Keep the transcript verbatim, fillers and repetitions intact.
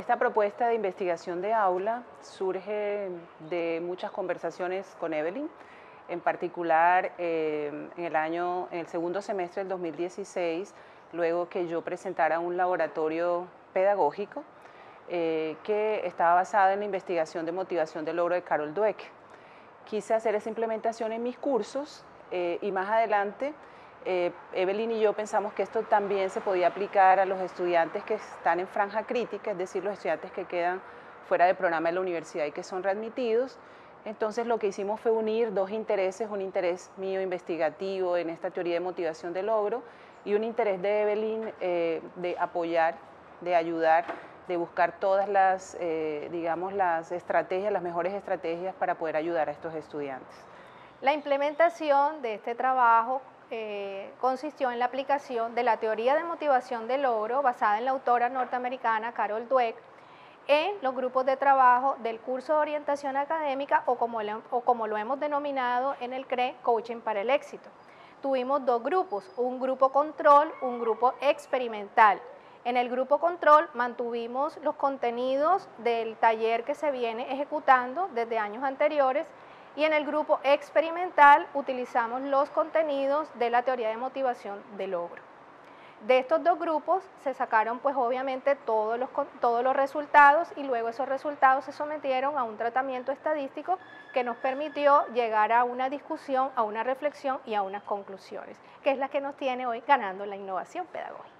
Esta propuesta de investigación de aula surge de muchas conversaciones con Evelyn, en particular eh, en el año, en el segundo semestre del dos mil dieciséis, luego que yo presentara un laboratorio pedagógico eh, que estaba basado en la investigación de motivación del logro de Carol Dweck. Quise hacer esa implementación en mis cursos eh, y más adelante eh, Evelyn y yo pensamos que esto también se podía aplicar a los estudiantes que están en franja crítica, es decir, los estudiantes que quedan fuera del programa de la universidad y que son readmitidos. Entonces lo que hicimos fue unir dos intereses, un interés mío investigativo en esta teoría de motivación de logro y un interés de Evelyn eh, de apoyar, de ayudar, de buscar todas las, eh, digamos, las estrategias, las mejores estrategias para poder ayudar a estos estudiantes. La implementación de este trabajo eh, consistió en la aplicación de la teoría de motivación de logro basada en la autora norteamericana Carol Dweck en los grupos de trabajo del curso de orientación académica o como, le, o como lo hemos denominado en el C R E, Coaching para el Éxito. Tuvimos dos grupos, un grupo control, un grupo experimental. En el grupo control mantuvimos los contenidos del taller que se viene ejecutando desde años anteriores y en el grupo experimental utilizamos los contenidos de la teoría de motivación de logro. De estos dos grupos se sacaron pues obviamente todos los, todos los resultados y luego esos resultados se sometieron a un tratamiento estadístico que nos permitió llegar a una discusión, a una reflexión y a unas conclusiones, que es la que nos tiene hoy ganando la innovación pedagógica.